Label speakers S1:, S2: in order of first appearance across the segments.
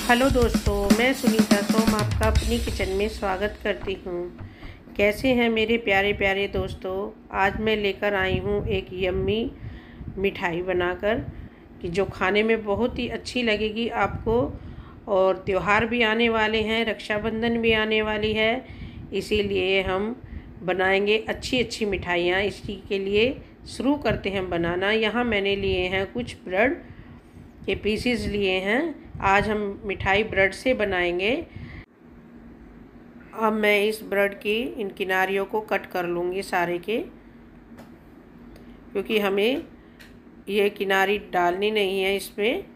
S1: Hello दोस्तों, मैं सुनीता सोम आपका अपनी किचन में स्वागत करती हूँ। कैसे हैं मेरे प्यारे प्यारे दोस्तों। आज मैं लेकर आई हूँ एक यम्मी मिठाई बनाकर कि जो खाने में बहुत ही अच्छी लगेगी आपको। और त्यौहार भी आने वाले हैं, रक्षाबंधन भी आने वाली है, इसीलिए हम बनाएंगे अच्छी अच्छी मिठाइयाँ। इसी के लिए शुरू करते हैं बनाना। यहाँ मैंने लिए हैं कुछ ब्रेड के पीसीज लिए हैं। आज हम मिठाई ब्रेड से बनाएंगे। अब मैं इस ब्रेड की इन किनारियों को कट कर लूँगी सारे के, क्योंकि हमें ये किनारी डालनी नहीं है इसमें।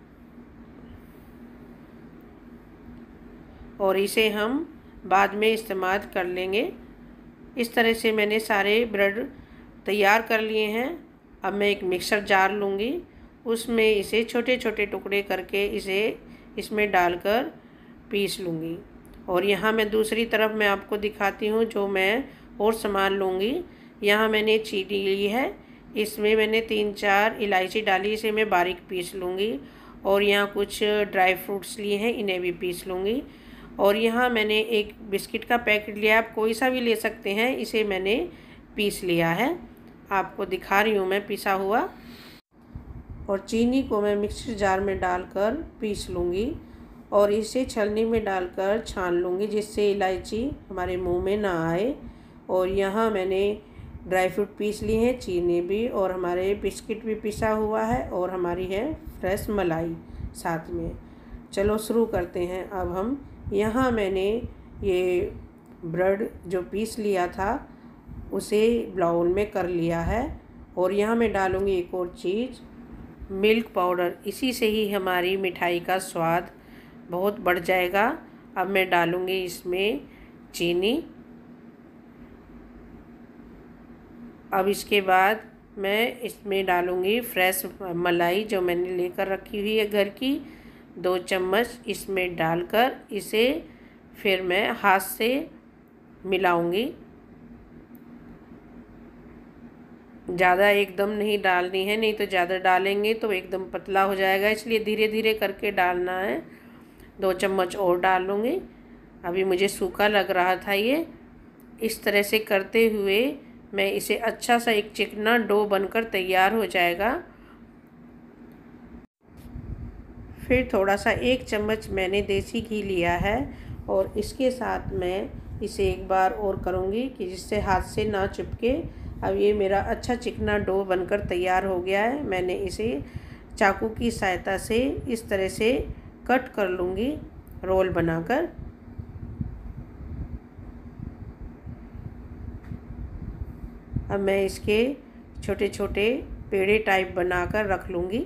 S1: और इसे हम बाद में इस्तेमाल कर लेंगे। इस तरह से मैंने सारे ब्रेड तैयार कर लिए हैं। अब मैं एक मिक्सर जार लूँगी, उसमें इसे छोटे छोटे टुकड़े करके इसे इसमें डालकर पीस लूँगी। और यहाँ मैं दूसरी तरफ मैं आपको दिखाती हूँ जो मैं और सामान लूँगी। यहाँ मैंने चीनी ली है, इसमें मैंने 3-4 इलायची डाली, इसे मैं बारीक पीस लूँगी। और यहाँ कुछ ड्राई फ्रूट्स लिए हैं, इन्हें भी पीस लूँगी। और यहाँ मैंने एक बिस्किट का पैकेट लिया, आप कोई सा भी ले सकते हैं, इसे मैंने पीस लिया है, आपको दिखा रही हूँ मैं पिसा हुआ। और चीनी को मैं मिक्सर जार में डालकर पीस लूँगी और इसे छलनी में डालकर छान लूँगी, जिससे इलायची हमारे मुंह में ना आए। और यहाँ मैंने ड्राई फ्रूट पीस लिए हैं, चीनी भी, और हमारे बिस्किट भी पिसा हुआ है, और हमारी है फ्रेश मलाई साथ में। चलो शुरू करते हैं। अब हम यहाँ मैंने ये ब्रेड जो पीस लिया था उसे बाउल में कर लिया है। और यहाँ मैं डालूँगी एक और चीज़, मिल्क पाउडर। इसी से ही हमारी मिठाई का स्वाद बहुत बढ़ जाएगा। अब मैं डालूँगी इसमें चीनी। अब इसके बाद मैं इसमें डालूँगी फ्रेश मलाई जो मैंने लेकर रखी हुई है घर की, 2 चम्मच इसमें डालकर इसे फिर मैं हाथ से मिलाऊँगी। ज़्यादा एकदम नहीं डालनी है, नहीं तो ज़्यादा डालेंगे तो एकदम पतला हो जाएगा, इसलिए धीरे धीरे करके डालना है। 2 चम्मच और डाल लूँगी। अभी मुझे सूखा लग रहा था ये। इस तरह से करते हुए मैं इसे अच्छा सा एक चिकना डो बनकर तैयार हो जाएगा। फिर थोड़ा सा 1 चम्मच मैंने देसी घी लिया है और इसके साथ मैं इसे एक बार और करूँगी कि जिससे हाथ से ना चिपके। अब ये मेरा अच्छा चिकना डो बनकर तैयार हो गया है। मैंने इसे चाकू की सहायता से इस तरह से कट कर लूँगी रोल बनाकर। अब मैं इसके छोटे छोटे पेड़े टाइप बनाकर रख लूँगी।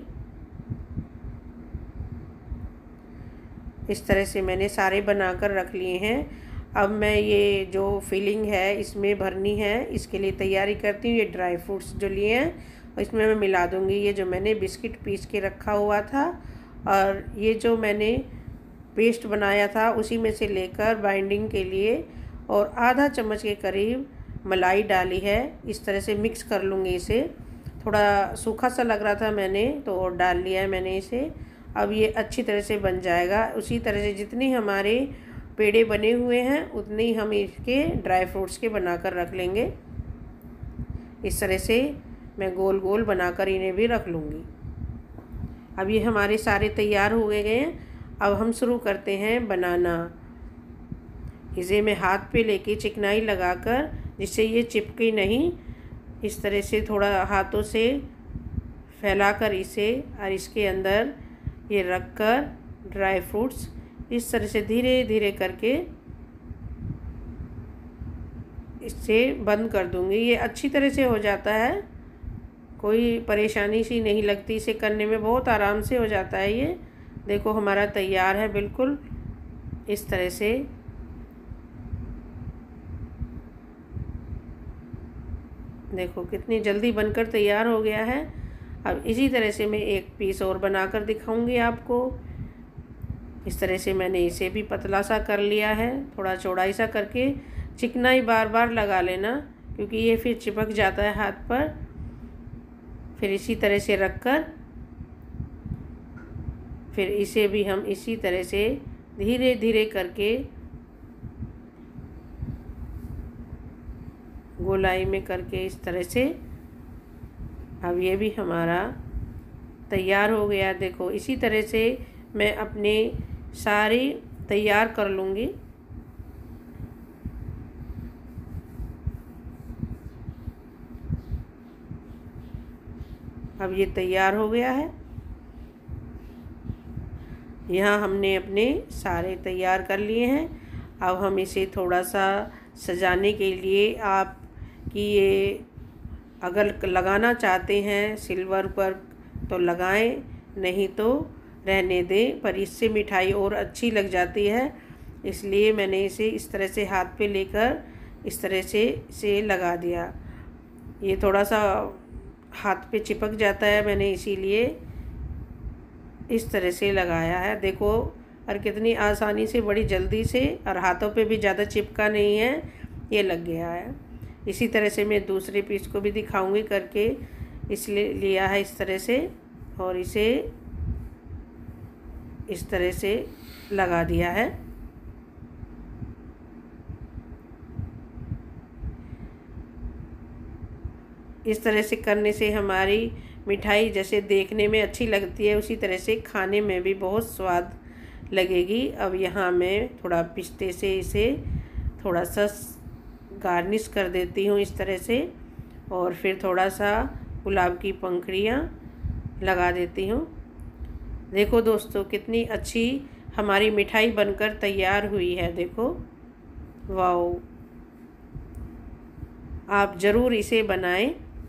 S1: इस तरह से मैंने सारे बनाकर रख लिए हैं। अब मैं ये जो फिलिंग है इसमें भरनी है, इसके लिए तैयारी करती हूँ। ये ड्राई फ्रूट्स जो लिए हैं इसमें मैं मिला दूँगी ये जो मैंने बिस्किट पीस के रखा हुआ था, और ये जो मैंने पेस्ट बनाया था उसी में से लेकर बाइंडिंग के लिए और आधा चम्मच के करीब मलाई डाली है। इस तरह से मिक्स कर लूँगी इसे। थोड़ा सूखा सा लग रहा था मैंने तो और डाल लिया है मैंने इसे। अब ये अच्छी तरह से बन जाएगा। उसी तरह से जितनी हमारे पेड़े बने हुए हैं उतने ही हम इसके ड्राई फ्रूट्स के बनाकर रख लेंगे। इस तरह से मैं गोल गोल बनाकर इन्हें भी रख लूँगी। अब ये हमारे सारे तैयार हो गए हैं। अब हम शुरू करते हैं बनाना। इसे मैं हाथ पे लेके चिकनाई लगाकर, जिससे ये चिपके नहीं, इस तरह से थोड़ा हाथों से फैलाकर इसे और इसके अंदर ये रखकर ड्राई फ्रूट्स इस तरह से धीरे धीरे करके इससे बंद कर दूंगी। ये अच्छी तरह से हो जाता है, कोई परेशानी सी नहीं लगती, इसे करने में बहुत आराम से हो जाता है। ये देखो हमारा तैयार है बिल्कुल इस तरह से। देखो कितनी जल्दी बनकर तैयार हो गया है। अब इसी तरह से मैं एक पीस और बनाकर दिखाऊंगी आपको। इस तरह से मैंने इसे भी पतला सा कर लिया है, थोड़ा चौड़ाई सा करके। चिकनाई बार बार लगा लेना क्योंकि ये फिर चिपक जाता है हाथ पर। फिर इसी तरह से रखकर फिर इसे भी हम इसी तरह से धीरे धीरे करके गोलाई में करके इस तरह से अब ये भी हमारा तैयार हो गया। देखो इसी तरह से मैं अपने सारी तैयार कर लूँगी। अब ये तैयार हो गया है। यहाँ हमने अपने सारे तैयार कर लिए हैं। अब हम इसे थोड़ा सा सजाने के लिए आप कि ये अगर लगाना चाहते हैं सिल्वर पर तो लगाएं, नहीं तो रहने दें, पर इससे मिठाई और अच्छी लग जाती है। इसलिए मैंने इसे इस तरह से हाथ पे लेकर इस तरह से इसे लगा दिया। ये थोड़ा सा हाथ पे चिपक जाता है, मैंने इसीलिए इस तरह से लगाया है। देखो और कितनी आसानी से, बड़ी जल्दी से, और हाथों पे भी ज़्यादा चिपका नहीं है, ये लग गया है। इसी तरह से मैं दूसरे पीस को भी दिखाऊंगी करके, इसलिए लिया है इस तरह से और इसे इस तरह से लगा दिया है। इस तरह से करने से हमारी मिठाई जैसे देखने में अच्छी लगती है, उसी तरह से खाने में भी बहुत स्वाद लगेगी। अब यहाँ मैं थोड़ा पिस्ते से इसे थोड़ा सा गार्निश कर देती हूँ इस तरह से, और फिर थोड़ा सा गुलाब की पंखुड़ियाँ लगा देती हूँ। देखो दोस्तों कितनी अच्छी हमारी मिठाई बनकर तैयार हुई है। देखो वाओ, आप ज़रूर इसे बनाएं।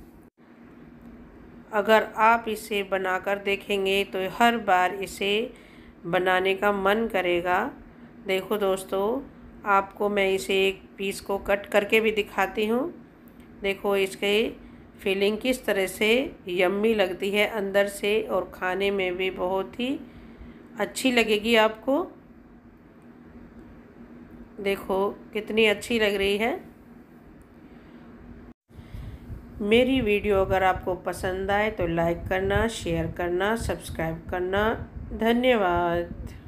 S1: अगर आप इसे बनाकर देखेंगे तो हर बार इसे बनाने का मन करेगा। देखो दोस्तों, आपको मैं इसे एक पीस को कट करके भी दिखाती हूँ। देखो इसके फीलिंग किस तरह से यम्मी लगती है अंदर से, और खाने में भी बहुत ही अच्छी लगेगी आपको। देखो कितनी अच्छी लग रही है। मेरी वीडियो अगर आपको पसंद आए तो लाइक करना, शेयर करना, सब्सक्राइब करना। धन्यवाद।